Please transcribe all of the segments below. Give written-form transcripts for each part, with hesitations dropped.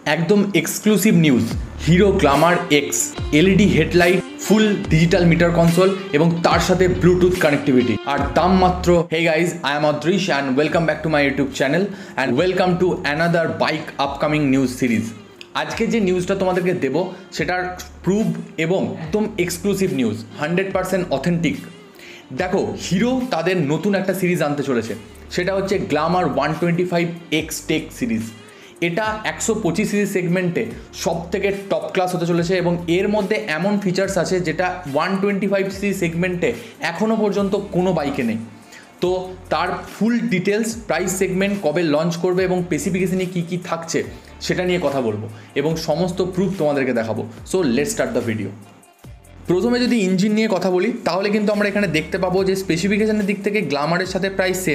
একদম exclusive news, Hero Glamour X LED headlight, full digital meter console এবং তার সাথে ব্লুটুথ কানেক্টিভিটি, আর দাম মাত্র। Hey guys, I am Adrish and welcome back to my YouTube channel and welcome to another bike upcoming news series. আজকে যে নিউজটা তোমাদেরকে দেবো সেটার প্রুভ এবং একদম এক্সক্লুসিভ নিউজ, 100% অথেন্টিক। দেখো, হিরো তাদের নতুন একটা সিরিজ আনতে চলেছে, সেটা হচ্ছে গ্ল্যামার 125X টেক সিরিজ। এটা 125 সিরিজ সেগমেন্টে সব থেকে টপ ক্লাস হতে চলেছে এবং এর মধ্যে এমন ফিচার্স আছে যেটা 125 সিরিজ সেগমেন্টে এখনও পর্যন্ত কোনো বাইকে নেই। তো তার ফুল ডিটেলস, প্রাইস সেগমেন্ট, কবে লঞ্চ করবে এবং স্পেসিফিকেশনে কী কী থাকছে সেটা নিয়ে কথা বলবো এবং সমস্ত প্রুফ তোমাদেরকে দেখাবো। So let's start the video. প্রথমে যদি ইঞ্জিন নিয়ে কথা বলি তাহলে কিন্তু আমরা এখানে দেখতে পাবো যে স্পেসিফিকেশনের দিক থেকে গ্ল্যামারের সাথে প্রায় সেম।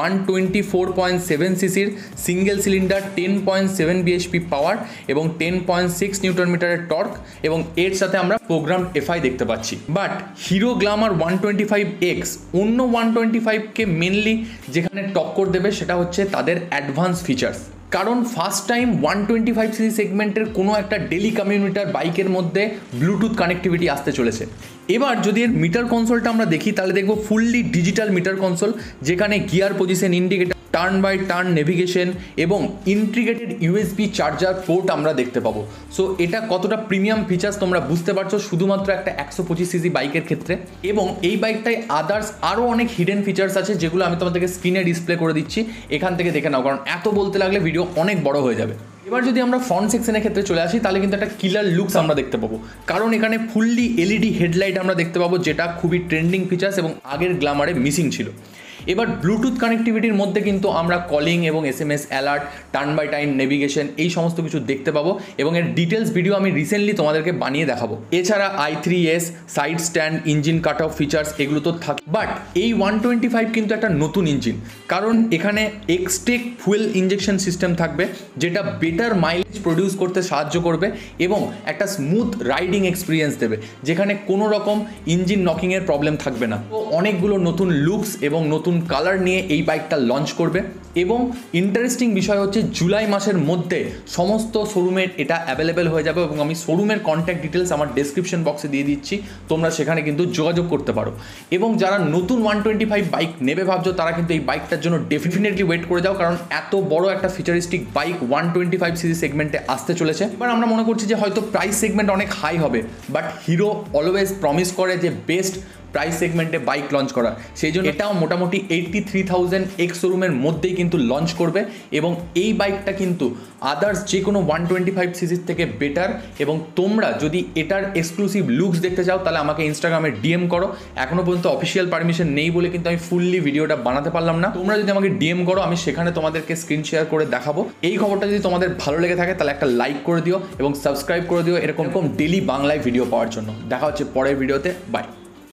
124.7 সিসির সিঙ্গেল সিলিন্ডার, 10.7 বিএইচপি পাওয়ার এবং 10.6 নিউটন মিটারের টর্ক, এবং এর সাথে আমরা প্রোগ্রাম এফআই দেখতে পাচ্ছি। বাট হিরো গ্ল্যামার 125X অন্য 125কে মেনলি যেখানে টক্কর দেবে সেটা হচ্ছে তাদের অ্যাডভান্স ফিচার্স। কারণ ফার্স্ট টাইম 125 সিসি সেগমেন্টের কোনো একটা ডেলি কমিউটার বাইকের মধ্যে ব্লুটুথ কানেক্টিভিটি আসতে চলেছে। এবার যদি এর মিটার কনসোলটা আমরা দেখি তাহলে দেখব ফুললি ডিজিটাল মিটার কনসোল, যেখানে gear position indicator, turn by turn navigation এবং ইন্টিগ্রেটেড ইউএসবি চার্জার পোর্ট আমরা দেখতে পাবো। সো এটা কতটা প্রিমিয়াম ফিচার্স তোমরা বুঝতে পারছো শুধুমাত্র একটা 125 সিসি বাইকের ক্ষেত্রে। এবং এই বাইকটায় আদার্স আরও অনেক হিডেন ফিচার্স আছে যেগুলো আমি তোমাদেরকে স্ক্রিনে ডিসপ্লে করে দিচ্ছি, এখান থেকে দেখে নাও, কারণ এত বলতে লাগলে ভিডিও অনেক বড় হয়ে যাবে। এবার যদি আমরা ফ্রন্ট সেকশনের ক্ষেত্রে চলে আসি তাহলে কিন্তু একটা কিলার লুকস আমরা দেখতে পাবো, কারণ এখানে ফুললি এলইডি হেডলাইট আমরা দেখতে পাবো, যেটা খুবই ট্রেন্ডিং ফিচার্স এবং আগের গ্ল্যামারে মিসিং ছিল। এবার ব্লুটুথ কানেক্টিভিটির মধ্যে কিন্তু আমরা কলিং এবং SMS alert, turn by turn navigation, এই সমস্ত কিছু দেখতে পাবো এবং এর ডিটেলস ভিডিও আমি রিসেন্টলি তোমাদেরকে বানিয়ে দেখাবো। এছাড়া i3s, side stand, engine cut off features এগুলো তো থাকে। বাট এই 125 কিন্তু একটা নতুন ইঞ্জিন, কারণ এখানে এক্সটেক ফুয়েল ইঞ্জেকশন সিস্টেম থাকবে, যেটা বেটার মাইলেজ প্রডিউস করতে সাহায্য করবে এবং একটা স্মুথ রাইডিং এক্সপিরিয়েন্স দেবে, যেখানে কোনো রকম ইঞ্জিন নকিংয়ের প্রবলেম থাকবে না। তো অনেকগুলো নতুন লুকস এবং নতুন কালার নিয়ে এই বাইকটা লঞ্চ করবে। এবং ইন্টারেস্টিং বিষয় হচ্ছে জুলাই মাসের মধ্যে সমস্ত শোরুমে এটা অ্যাভেলেবেল হয়ে যাবে এবং আমি শোরুমের কন্ট্যাক্ট ডিটেলস আমার ডেসক্রিপশন বক্সে দিয়ে দিচ্ছি, তোমরা সেখানে কিন্তু যোগাযোগ করতে পারো। এবং যারা নতুন 125 বাইক নেবে ভাবছো তারা কিন্তু এই বাইকটার জন্য ডেফিনেটলি ওয়েট করে যাও, কারণ এত বড় একটা ফিচারিস্টিক বাইক 125 সিসি সেগমেন্টে আসতে চলেছে। এবার আমরা মনে করছি যে হয়তো প্রাইস সেগমেন্ট অনেক হাই হবে, বাট হিরো অলওয়েজ প্রমিস করে যে বেস্ট প্রাইস সেগমেন্টে বাইক লঞ্চ করা, সেই জন্য এটাও মোটামুটি 83,000 এক্স শোরুমের মধ্যেই কিন্তু লঞ্চ করবে। এবং এই বাইকটা কিন্তু আদার্স যে কোনো 125 সিসির থেকে বেটার। এবং তোমরা যদি এটার এক্সক্লুসিভ লুকস দেখতে চাও তাহলে আমাকে ইনস্টাগ্রামে ডিএম করো। এখনও পর্যন্ত অফিসিয়াল পারমিশন নেই বলে কিন্তু আমি ফুললি ভিডিওটা বানাতে পারলাম না। তোমরা যদি আমাকে ডিএম করো আমি সেখানে তোমাদেরকে স্ক্রিন শেয়ার করে দেখাবো। এই খবরটা যদি তোমাদের ভালো লেগে থাকে তাহলে একটা লাইক করে দিও এবং সাবস্ক্রাইব করে দিও এরকম ডেলি বাংলায় ভিডিও পাওয়ার জন্য। দেখা হচ্ছে পরের ভিডিওতে, বাই।